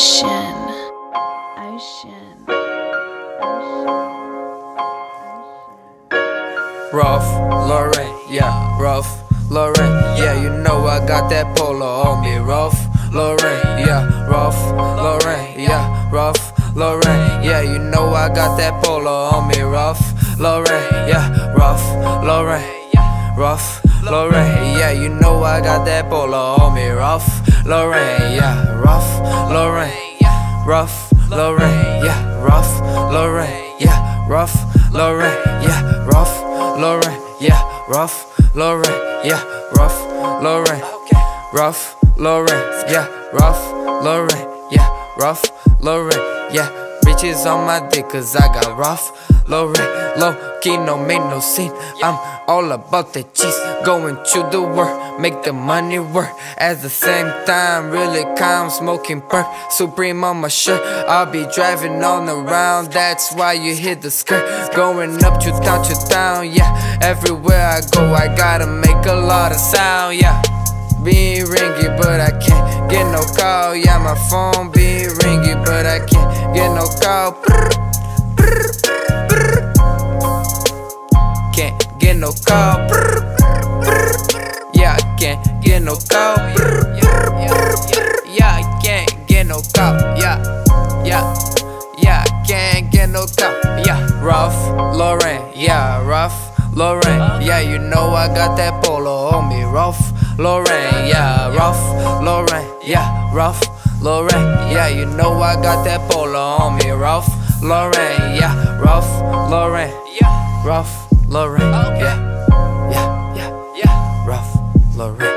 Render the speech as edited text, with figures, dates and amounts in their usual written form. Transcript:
Ocean. Ocean. Ralph Lauren, yeah, Ralph Lauren, yeah, you know I got that polo on me. Ralph Lauren, yeah, Ralph Lauren, yeah, Ralph Lauren, yeah, you know I got that polo on me. Ralph Lauren, yeah, Ralph Lauren, Ralph Lauren, yeah, you know I got that polo on me. Ralph Lauren, yeah, Ralph Lauren, Ralph Lauren, yeah, Ralph Lauren, yeah, Ralph Lauren, yeah, Ralph Lauren, yeah, Ralph Lauren, yeah, Ralph Lauren, Ralph Lauren, yeah, Ralph Lauren, yeah, Ralph Lauren, yeah. Bitches on my dick cause I got Ralph Lauren. Low key, no make no scene. I'm all about the cheese. Going to the work, make the money work. At the same time, really calm, smoking perk. Supreme on my shirt. I'll be driving on around, that's why you hit the skirt. Going up to town, yeah. Everywhere I go, I gotta make a lot of sound, yeah. Be ringy, but I can't get no call. Yeah, my phone be ringy, but I can't get no call. Can't get no call. Yeah, I can't get no call. Yeah, I can't get no call. Yeah, I can't get no call. Yeah, Ralph Lauren, yeah, Ralph Lauren, yeah, you know I got that polo on me. Ralph Lauren, yeah, Ralph Lauren, yeah, Ralph Lauren, yeah, you know I got that polo on me. Ralph Lauren, yeah, Ralph Lauren, yeah, Ralph Lauren, yeah, Ralph Lauren.